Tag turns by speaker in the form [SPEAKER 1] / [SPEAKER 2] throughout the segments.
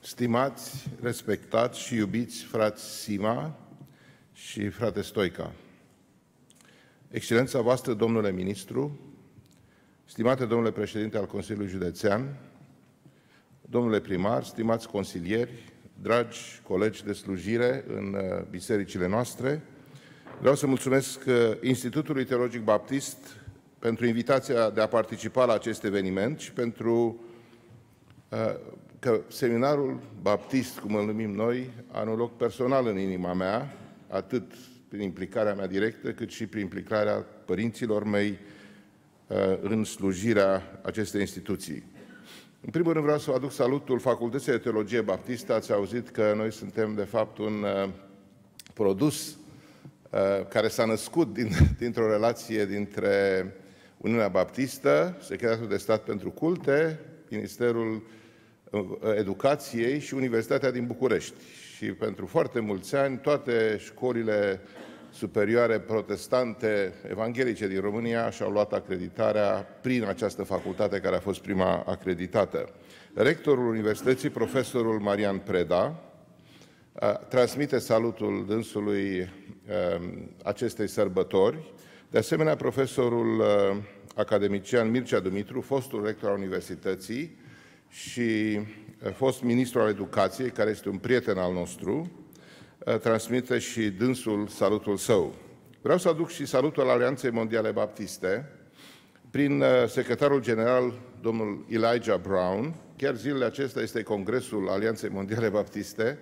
[SPEAKER 1] Stimați, respectați și iubiți frați Sima și frate Stoica, Excelența voastră, domnule ministru, stimate domnule președinte al Consiliului Județean, domnule primar, stimați consilieri, dragi colegi de slujire în bisericile noastre, vreau să mulțumesc Institutului Teologic Baptist pentru invitația de a participa la acest eveniment și pentru că seminarul baptist, cum îl numim noi, are un loc personal în inima mea, atât prin implicarea mea directă, cât și prin implicarea părinților mei în slujirea acestei instituții. În primul rând vreau să vă aduc salutul Facultății de Teologie Baptistă. Ați auzit că noi suntem, de fapt, un produs care s-a născut dintr-o relație dintre Uniunea Baptistă, Secretariatul de Stat pentru Culte, Ministerul Educației și Universitatea din București. Și pentru foarte mulți ani, toate școlile superioare protestante evanghelice din România și-au luat acreditarea prin această facultate care a fost prima acreditată. Rectorul Universității, profesorul Marian Preda, transmite salutul dânsului acestei sărbători. De asemenea, profesorul academician Mircea Dumitru, fostul rector al Universității și fost ministru al Educației, care este un prieten al nostru, transmite și dânsul salutul său. Vreau să aduc și salutul Alianței Mondiale Baptiste prin secretarul general, domnul Elijah Brown. Chiar zilele acestea este Congresul Alianței Mondiale Baptiste,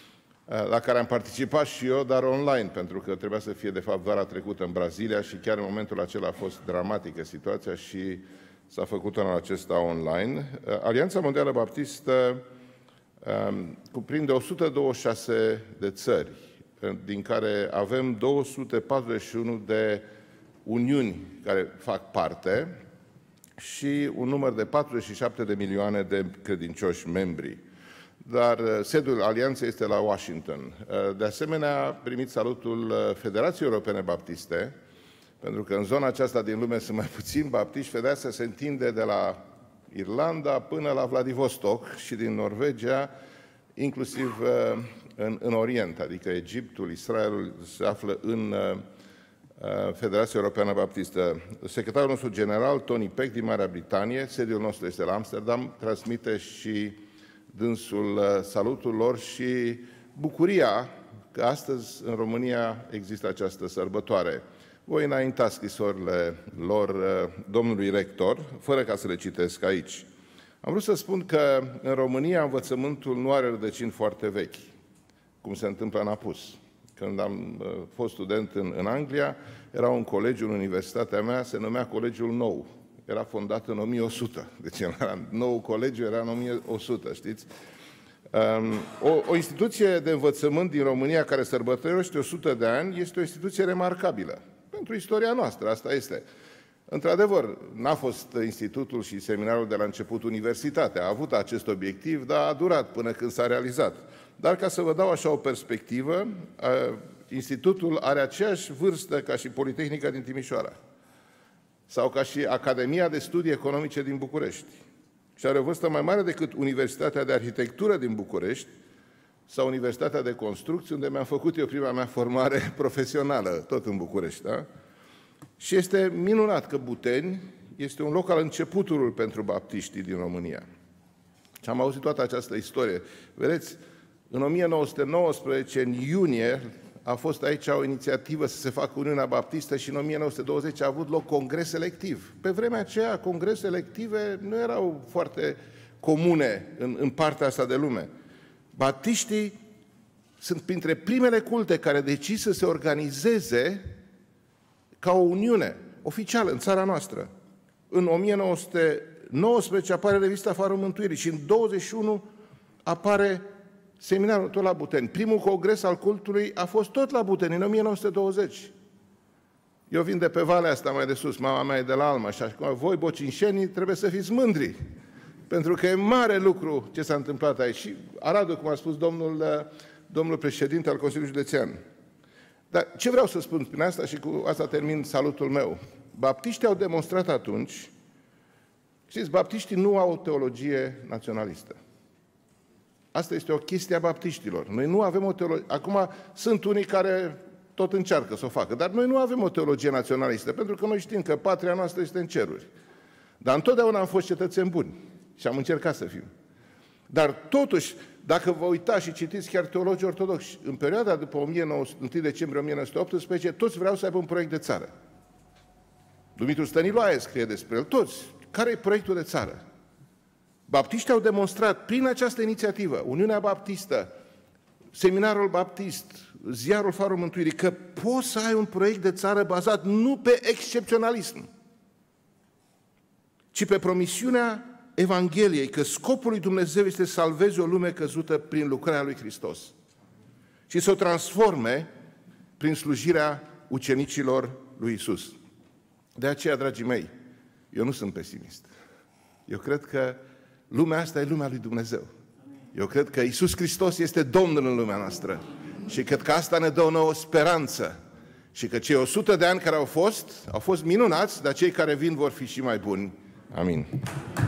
[SPEAKER 1] la care am participat și eu, dar online, pentru că trebuia să fie, de fapt, vara trecută în Brazilia și chiar în momentul acela a fost dramatică situația și s-a făcut anul acesta online. Alianța Mondială Baptistă cuprinde 126 de țări, din care avem 241 de uniuni care fac parte și un număr de 47 de milioane de credincioși membri. Dar sediul alianței este la Washington. De asemenea, primit salutul Federației Europene Baptiste, pentru că în zona aceasta din lume sunt mai puțini baptiști. Federația se întinde de la Irlanda până la Vladivostok și din Norvegia, inclusiv în Orient, adică Egiptul, Israelul se află în Federația Europeană Baptistă. Secretarul nostru general, Tony Peck, din Marea Britanie, sediul nostru este la Amsterdam, transmite și dânsul salutul lor și bucuria că astăzi în România există această sărbătoare. Voi înainta scrisorile lor domnului rector, fără ca să le citesc aici. Am vrut să spun că în România învățământul nu are rădăcini foarte vechi, cum se întâmplă în apus. Când am fost student în Anglia, era un colegiu în universitatea mea, se numea Colegiul Nou. Era fondat în 1100. Deci nou colegiu era în 1100, știți? O instituție de învățământ din România care sărbătorește 100 de ani este o instituție remarcabilă. Pentru istoria noastră, asta este. Într-adevăr, n-a fost institutul și seminarul de la început universitatea. A avut acest obiectiv, dar a durat până când s-a realizat. Dar ca să vă dau așa o perspectivă, institutul are aceeași vârstă ca și Politehnica din Timișoara sau ca și Academia de Studii Economice din București. Și are o vârstă mai mare decât Universitatea de Arhitectură din București sau Universitatea de Construcții, unde mi-am făcut eu prima mea formare profesională, tot în București. Da? Și este minunat că Buteni este un loc al începutului pentru baptiștii din România. Și am auzit toată această istorie. Vedeți, în 1919, în iunie, a fost aici o inițiativă să se facă Uniunea Baptistă și în 1920 a avut loc congres selectiv. Pe vremea aceea, congrese selective nu erau foarte comune în partea asta de lume. Baptiștii sunt printre primele culte care decid să se organizeze ca o uniune oficială în țara noastră. În 1919 apare revista Farul Mântuirii și în 21 apare seminarul tot la Buteni. Primul congres al cultului a fost tot la Buteni, în 1920. Eu vin de pe valea asta mai de sus, mama mea e de la Alma și acum voi, bocinșenii, trebuie să fiți mândri. Pentru că e mare lucru ce s-a întâmplat aici. Și Aradul, cum a spus domnul președinte al Consiliului Județean. Dar ce vreau să spun prin asta și cu asta termin salutul meu? Baptiștii au demonstrat atunci, știți, baptiștii nu au o teologie naționalistă. Asta este o chestie a baptiștilor. Noi nu avem o teologie... Acum sunt unii care tot încearcă să o facă, dar noi nu avem o teologie naționalistă, pentru că noi știm că patria noastră este în ceruri. Dar întotdeauna am fost cetățeni buni și am încercat să fim. Dar totuși, dacă vă uitați și citiți chiar teologii ortodoxi, în perioada după 1 decembrie 1918, toți vreau să aibă un proiect de țară. Dumitru Stăniloae scrie despre el, toți. Care e proiectul de țară? Baptiștii au demonstrat prin această inițiativă, Uniunea Baptistă, Seminarul Baptist, Ziarul Farul Mântuirii, că poți să ai un proiect de țară bazat nu pe excepționalism, ci pe promisiunea Evangheliei, că scopul lui Dumnezeu este să salveze o lume căzută prin lucrarea lui Hristos și să o transforme prin slujirea ucenicilor lui Isus. De aceea, dragii mei, eu nu sunt pesimist. Eu cred că lumea asta e lumea lui Dumnezeu. Eu cred că Iisus Hristos este Domnul în lumea noastră și cred că asta ne dă o nouă speranță și că cei 100 de ani care au fost minunați, dar cei care vin vor fi și mai buni. Amin.